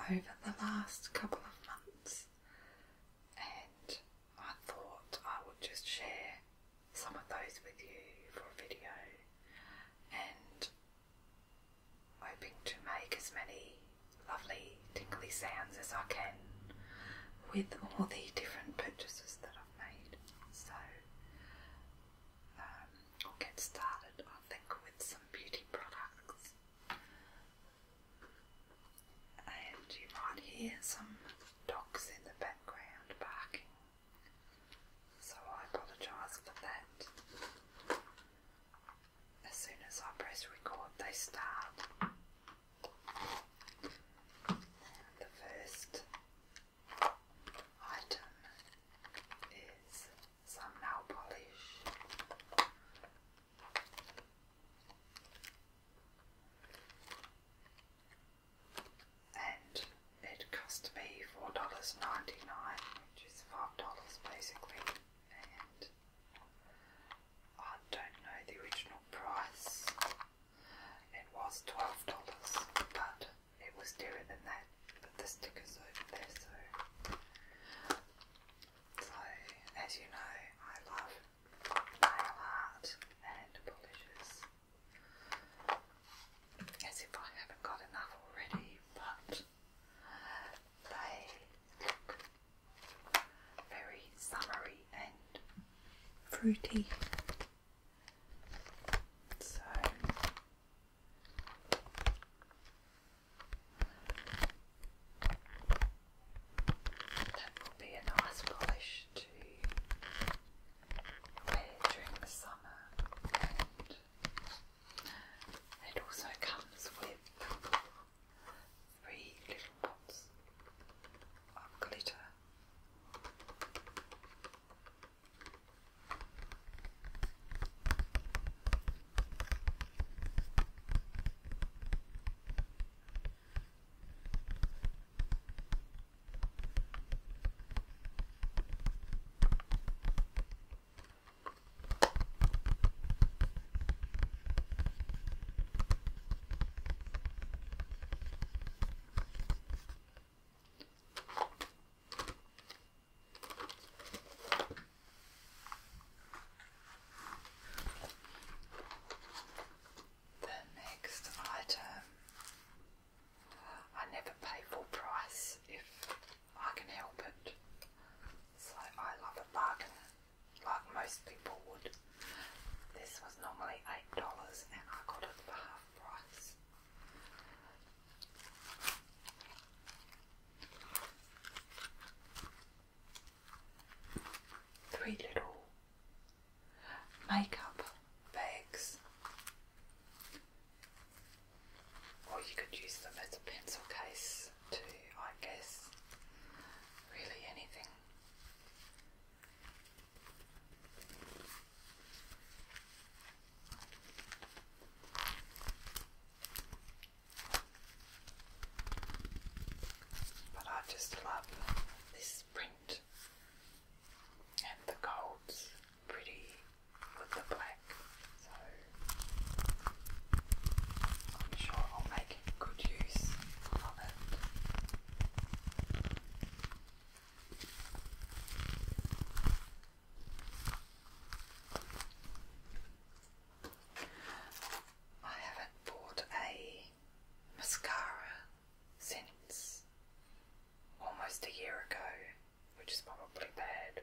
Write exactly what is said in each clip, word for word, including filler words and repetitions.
over the last couple of months, and I thought I would just share some of those with you for a video, and hoping to make as many lovely tingly sounds as I can with all the different purchases that I've made. So um, I'll get started, I think, with some beauty products. And you might hear some dogs in the background barking, so I apologise for that. As soon as I press record, they start. The first item is some nail polish. And it cost me four dollars ninety-nine, which is five dollars basically, and I don't know the original price. It was twelve dollars, but it was dearer than that, but the sticker's over there, so so as you know, I love nail art and polishes, as if I haven't got enough already, but they look very summery and fruity. So that will be a nice polish to wear during the summer, and it also comes with three little pots of glitter. The next item, I never pay full price if I can help it, so I love a bargain like most people would. This was normally eight dollars and I got it for half price. Three little makeup bags, or you could use them as a pencil case to, I guess, really anything. But I just love this print, and the gold's pretty with the black, so I'm sure I'll make good use of it. I haven't bought a mascara since almost a year ago, which is probably bad.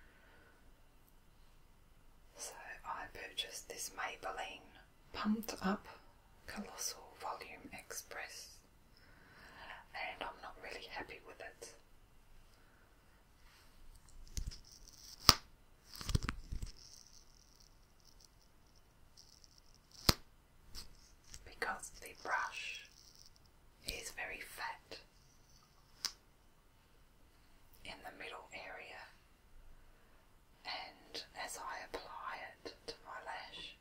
So I purchased this Maybelline Pumped Up Colossal Volume Express, and I'm not really happy with it. Because the brush is very fat in the middle area, and as I apply it to my lash,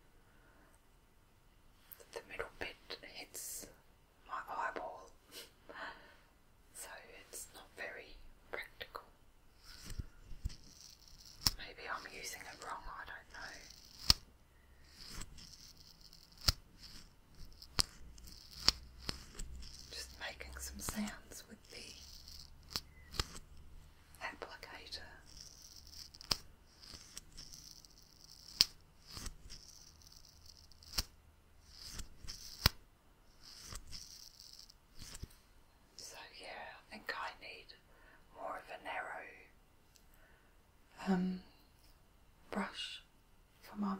the middle bit hits my eyeball, so it's not very practical. Maybe I'm using it wrong, I don't know. Just making some sounds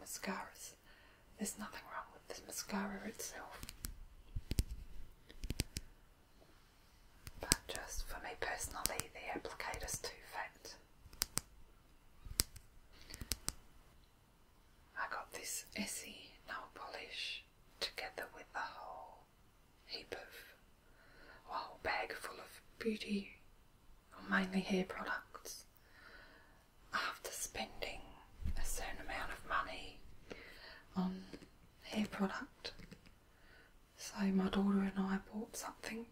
mascaras. There's nothing wrong with the mascara itself. But just for me personally, the applicator's too fat. I got this Essie nail polish together with a whole heap of, a whole bag full of beauty, or mainly hair products. After spending a certain amount of money on hair product, so my daughter and I bought something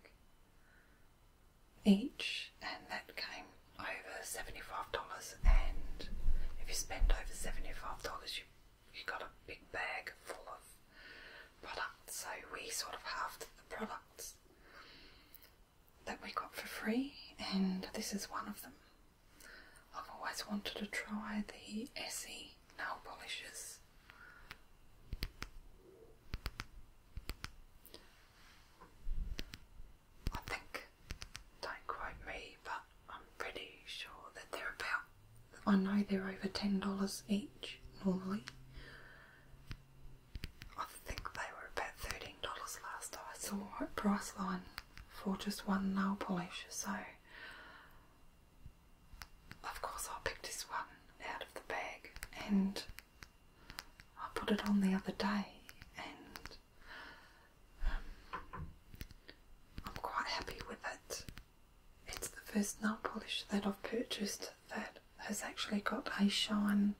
each, and that came over seventy-five dollars, and if you spend over seventy-five dollars you, you got a big bag full of products, so we sort of halved the products that we got for free, and this is one of them. I've always wanted to try the Essie nail polishes. I think, don't quote me, but I'm pretty sure that they're about, I know they're over ten dollars each normally. I think they were about thirteen dollars last I saw at Priceline for just one nail polish, so of course I picked this one out of the bag, and I put it on the other day, and um, I'm quite happy with it. It's the first nail polish that I've purchased that has actually got a shine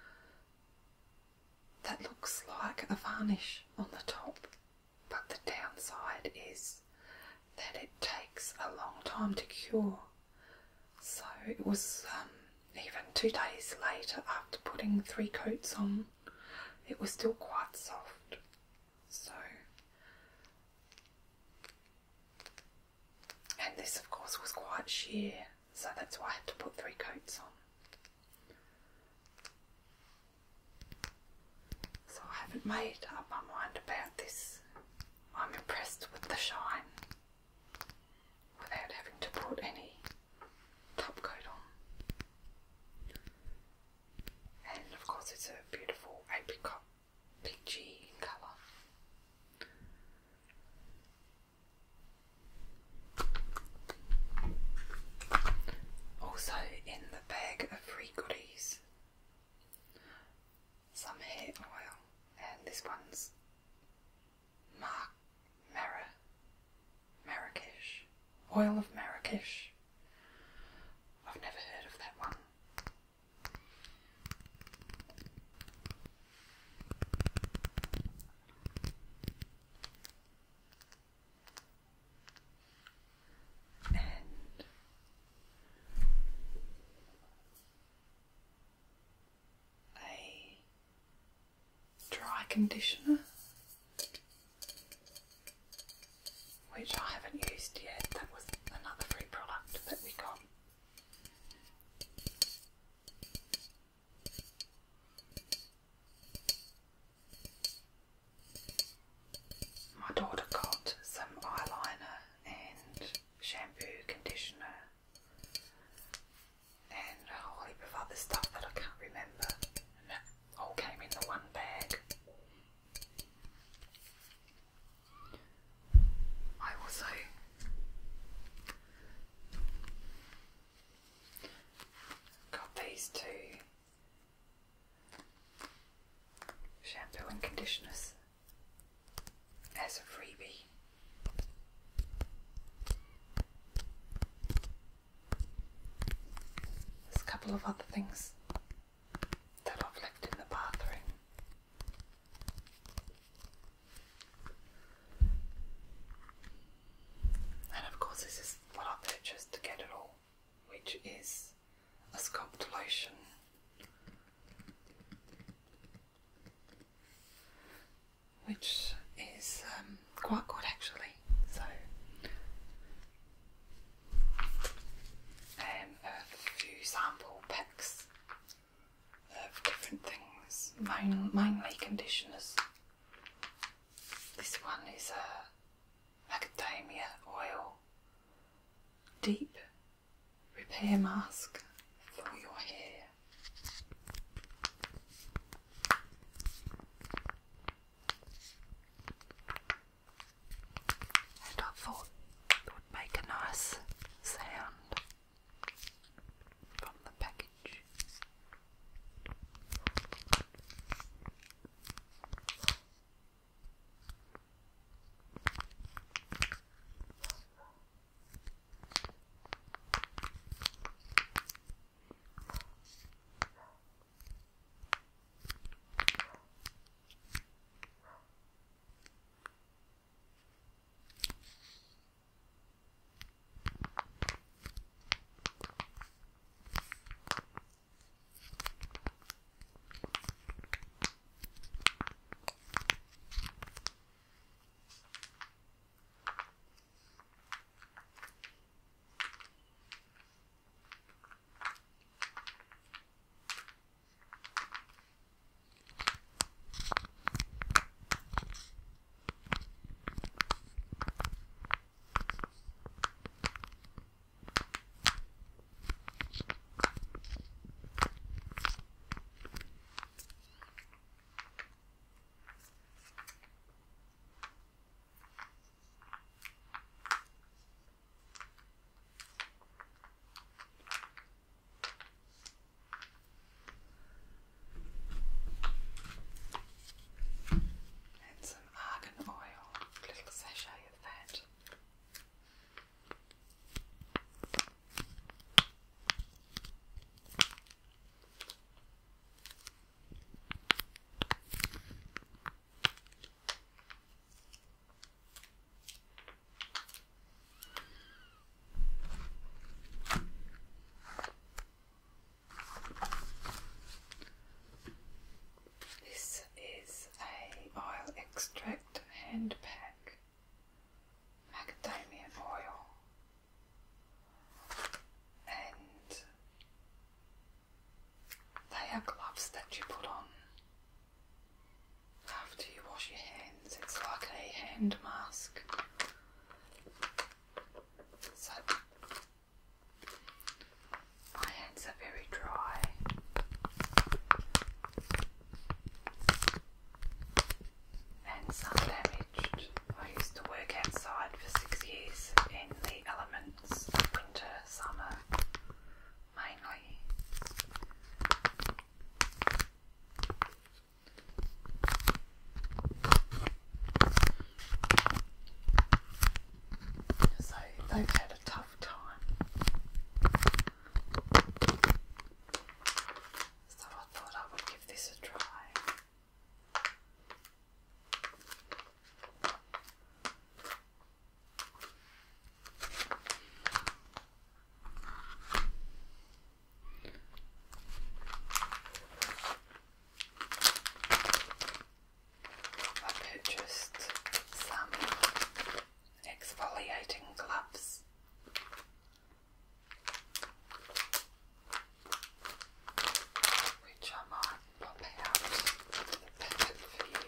that looks like a varnish on the top, but the downside is that it takes a long time to cure. So it was um, even two days later, after putting three coats on, it was still quite soft. So, and this of course was quite sheer, so that's why I had to put three coats on. So I haven't made up my mind about this. I'm impressed with the shine without having to put any top coat on. And of course it's a beautiful apricot peachy colour. Also in the bag of free goodies, some hair oil, and this one's Mar Mara Marrakesh. Oil of Marrakesh. I've never heard of that one. And a dry conditioner, which I haven't used yet. That was another free product that we got. My daughter got some eyeliner and shampoo, conditioner, and a whole heap of other stuff that I can't remember, and that all came in the one bag. I also got these two shampoo and conditioners as a freebie. There's a couple of other things that I've left in the bathroom. And of course this is what I purchased to get it all, which is a sculpt lotion. Which is um, quite good actually. So, and a few sample packs of different things, main, mainly conditioners. This one is a macadamia oil deep repair mask for your hair. sun damaged. I used to work outside for six years in the elements, winter, summer, mainly. So they've had a tough time. So I thought I would give this a try. I purchased some exfoliating gloves. Which I might pop out the packet for you.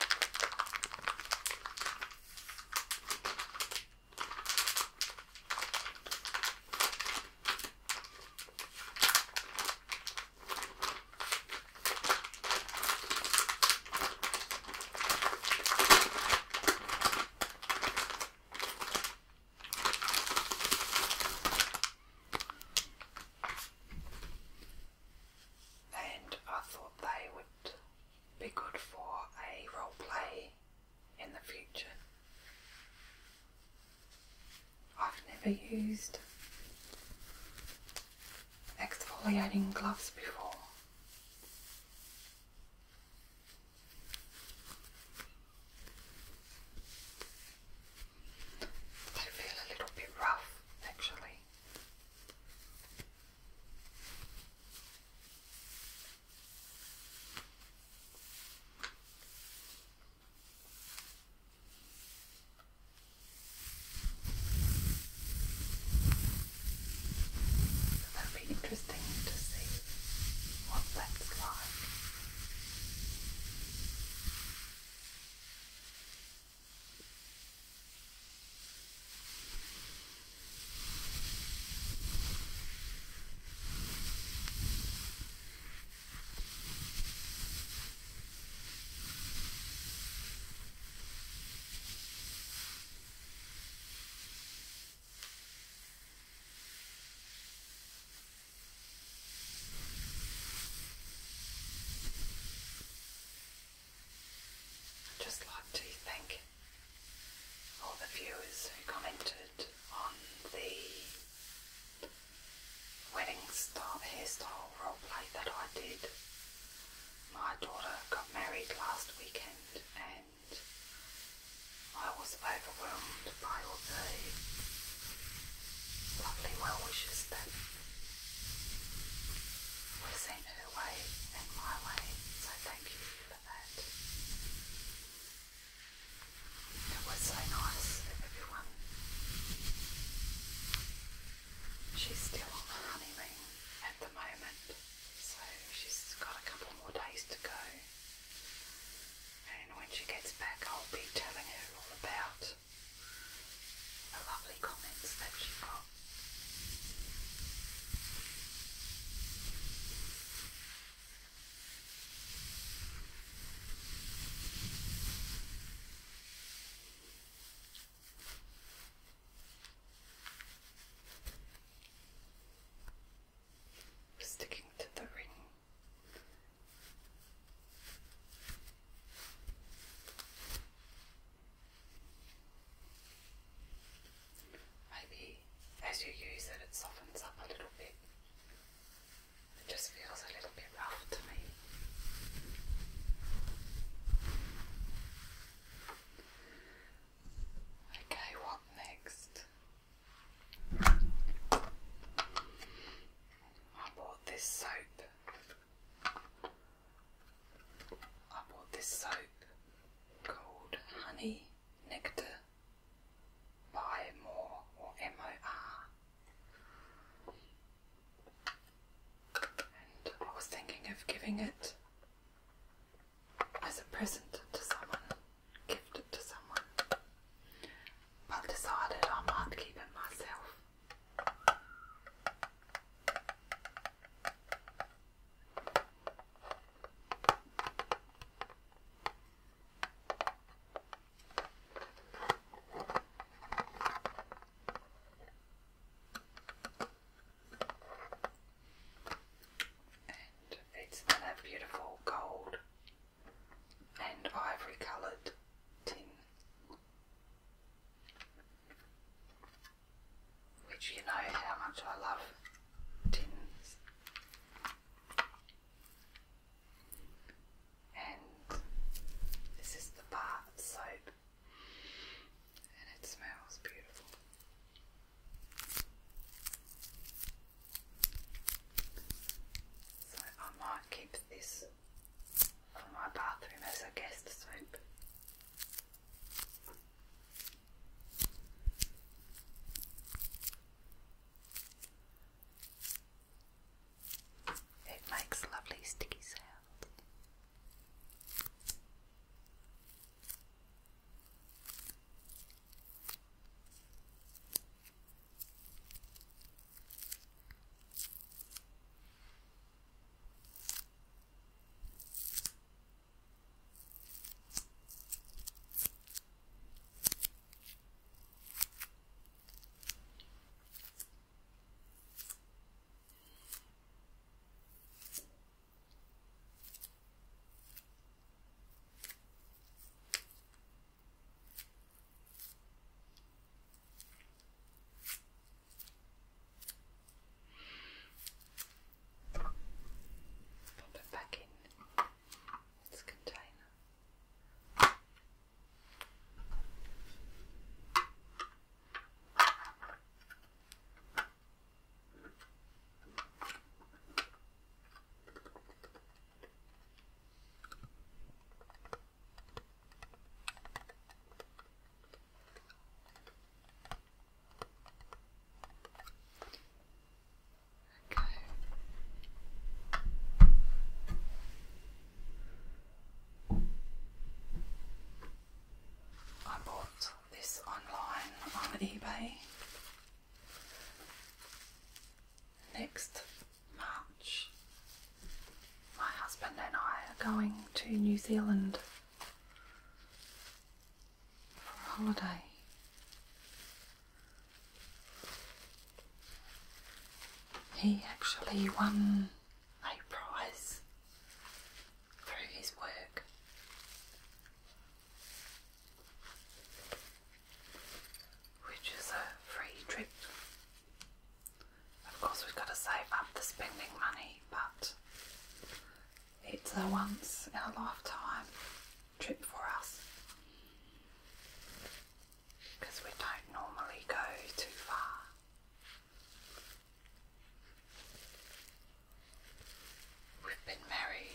And I thought they would be good for a role play in the future. I've never used exfoliating gloves before. They feel a little bit rough, actually. That'll be interesting to see what that's like. I'd just like to thank all the viewers who commented on the wedding style, hairstyle roleplay that I did. My daughter got married last weekend and I was overwhelmed by all the lovely well wishes that were sent her way and my way, so thank you for that. It was so nice of everyone. She's still on the honeymoon at the moment, so she's got a couple more days to go. And when she gets back, I'll be telling her all about the lovely comments that she got. Zealand for a holiday. He actually won a prize through his work. Which is a free trip. Of course we've got to save up the spending money, but it's a once in a lifetime trip for us. Because we don't normally go too far. We've been married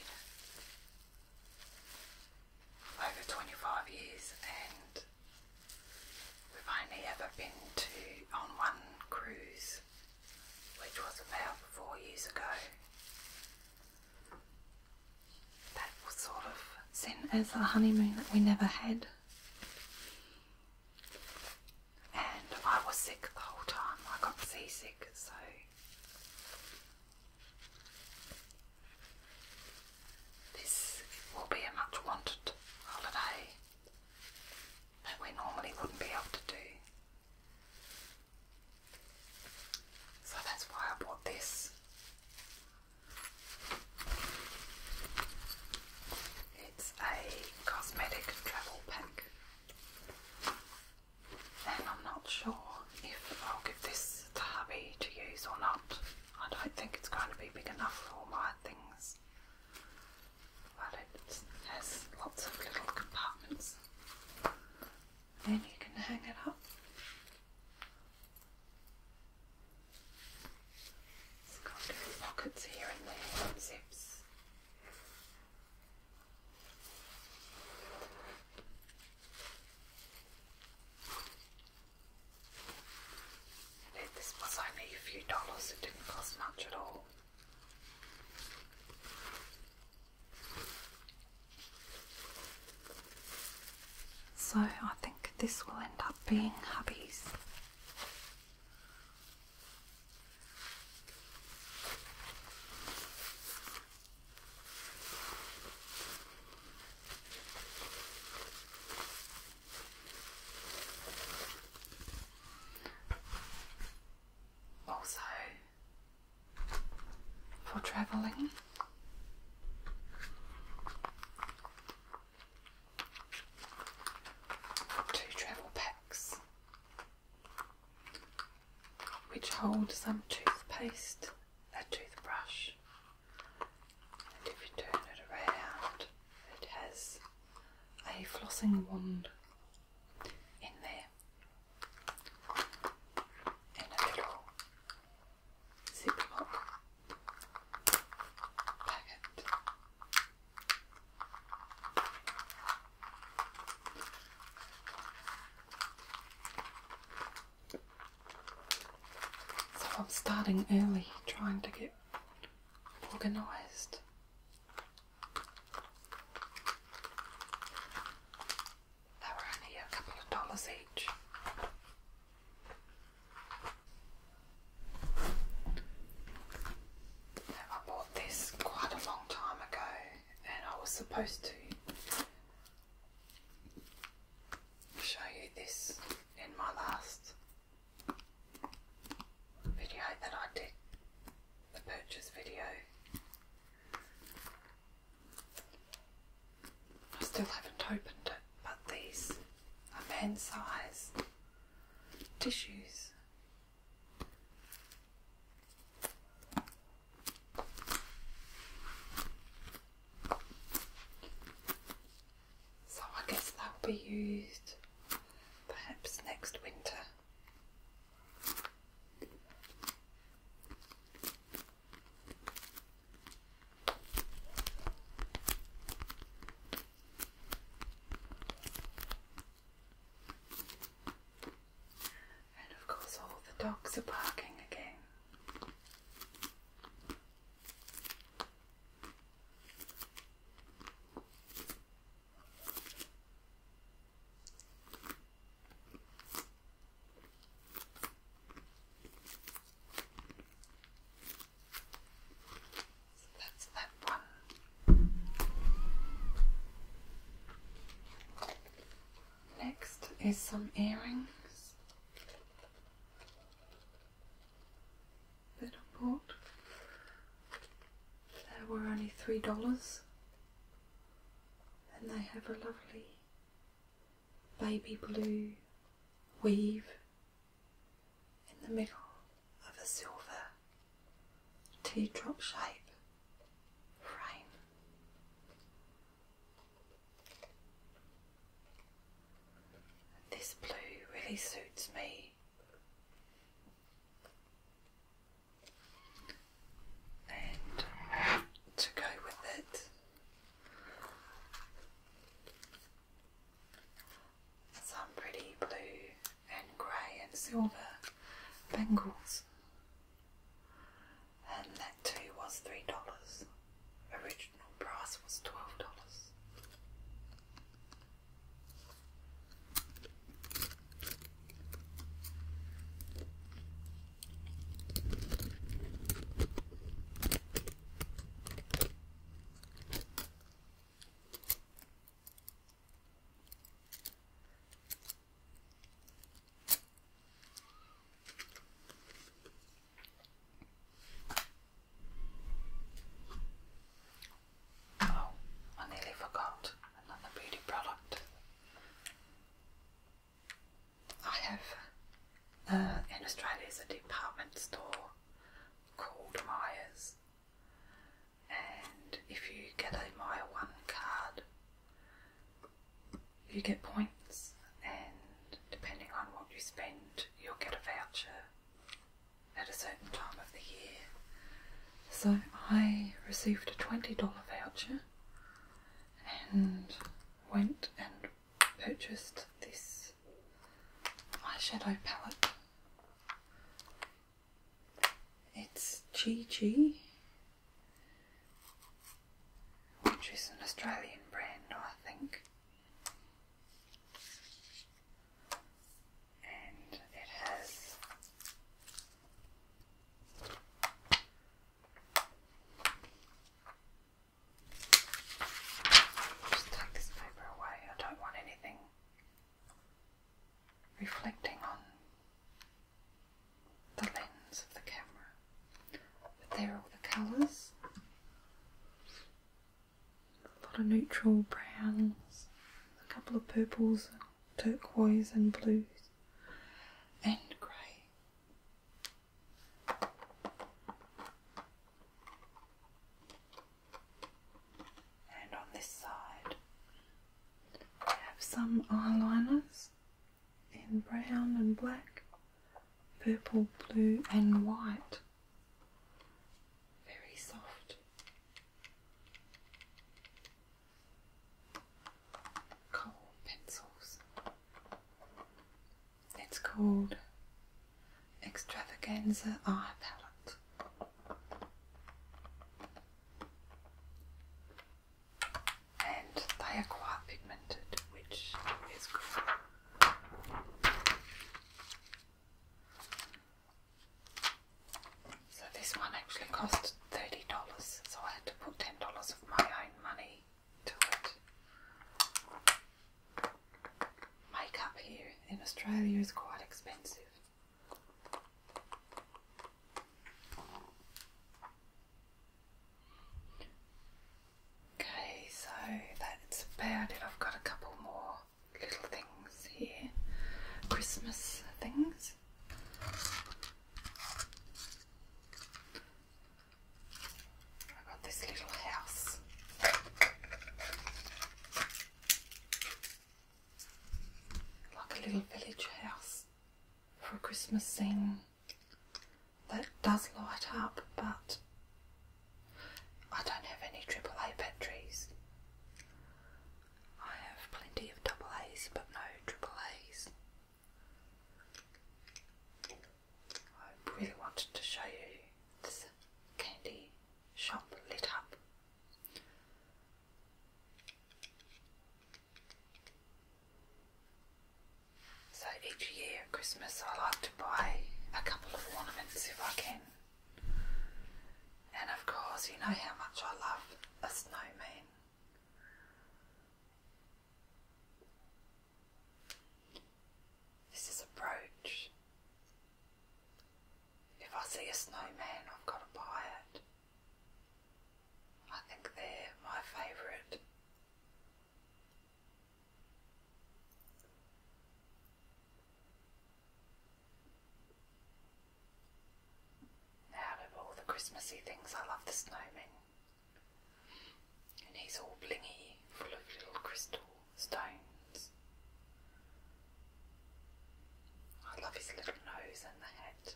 over twenty-five years and we've only ever been to on one cruise, which was about four years ago. That was sort of sent as a honeymoon that we never had. And I was sick the whole time. I got seasick, so this will be a much wanted holiday that we normally wouldn't be able to do. So that's why I bought this. It's a cosmetic travel pack. And I'm not sure if I'll give this to hubby to use or not. I don't think it's going to be big enough for all my things. But it has lots of little compartments. And you can hang it up. It's got little pockets here and there and zips. This was only a few dollars, it didn't cost much at all. So I think this will end up being hubby's. Also, for travelling, two travel packs which hold some toothpaste, a toothbrush, and if you turn it around it has a flossing wand in there and a little Ziploc packet. So I'm starting early, trying to get organised. They were only a couple of dollars each. I bought this quite a long time ago and I was supposed to show you this in my last video that I did, the purchase video. I still haven't opened it, but these are man size tissues. So I guess they'll be used perhaps next winter. And of course all the dogs are barking again. So that's that one. Here's some earrings that I bought. They were only three dollars, and they have a lovely baby blue weave in the middle of a silver teardrop shape frame. This blue really suits me. And to go with it, some pretty blue and grey and silver bangles. And that too was three dollars. Original price was twelve dollars. Uh, in Australia is a department store called Myers, and if you get a Myer One card you get points, and depending on what you spend you'll get a voucher at a certain time of the year. So I received a twenty dollar voucher and went and purchased this eyeshadow palette. It's G G, which is an Australian brand, I think, and it has just take this paper away. I don't want anything reflecting on the lens of the camera. But there are all the colours. A lot of neutral browns, a couple of purples, turquoise and blues, and grey. And on this side we have some eyeliners in brown and black, purple, blue and white. Very soft. Kohl pencils. It's called Extravaganza Eye Palette. And they are quite pigmented, which is good. So this one actually cost thirty dollars, so I had to put ten dollars of my own money to it. Makeup here in Australia is quite expensive. Okay, so that's about it. I've got a couple more little things here. Christmas things. I got this little house. Like a little village house for a Christmas scene that does light up, but I don't have any triple A batteries. I have plenty of double A's but no triple A's. I really wanted to show you this candy shop lit up. So each year at Christmas I like to buy a couple of ornaments if I can. And of course you know how much I love a snowman. snowman, I've got to buy it. I think they're my favourite. Out of all the Christmassy things, I love the snowman. And he's all blingy, full of little crystal stones. I love his little nose and the hat.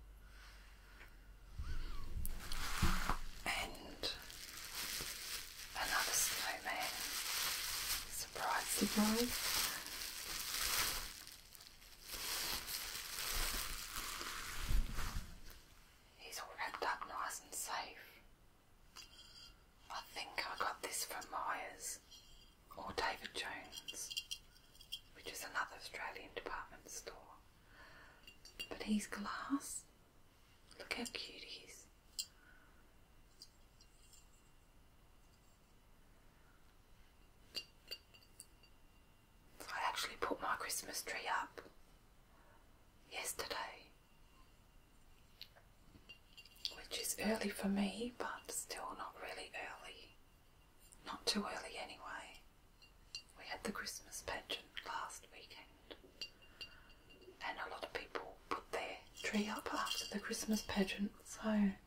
And another snowman. Surprise, surprise. He's all wrapped up nice and safe. I think I got this from Myers or David Jones, which is another Australian department store. But he's glass. Look how cute he is. I actually put my Christmas tree up yesterday, which is early for me, but still not really early. Not too early anyway. We had the Christmas pageant last weekend, and a lot of people put their tree up after the Christmas pageant, so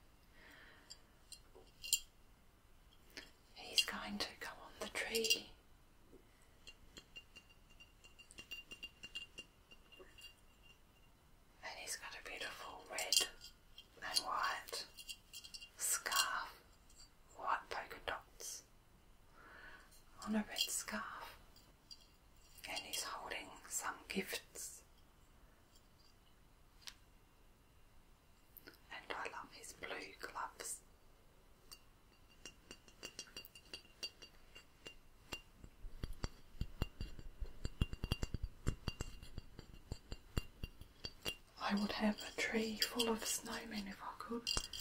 he's going to go on the tree. And he's got a beautiful red and white scarf, white polka dots on a red scarf, and he's holding some gifts, and I love his blue gloves. I would have a tree full of snowmen if I could.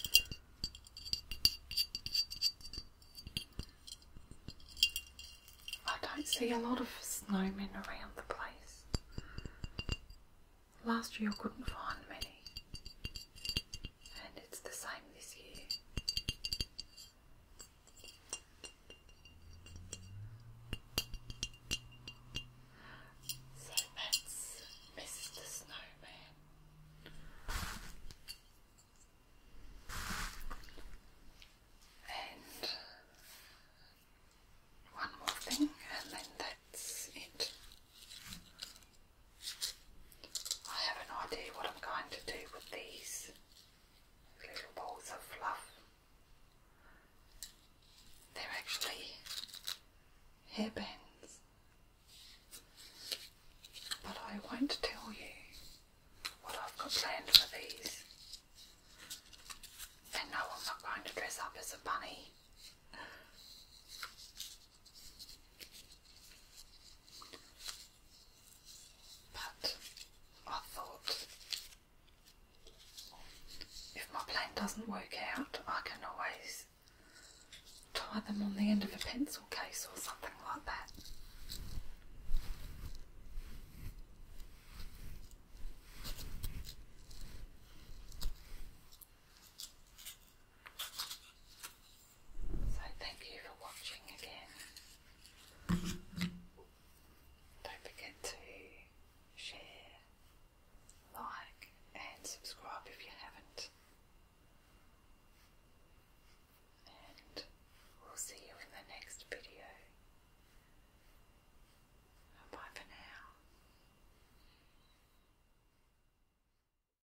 I don't see a lot of snowmen around the place. Last year I couldn't find many, and it's the same this year. So that's Mister Snowman. And one more thing, and then that's it. I have an idea what I'm going to do with these little balls of fluff. They're actually hairbands, but I won't tell you what I've got planned for these. And no, I'm not going to dress up as a bunny. But I thought, if my plan doesn't work out, I can always tie them on the end of a pencil case or something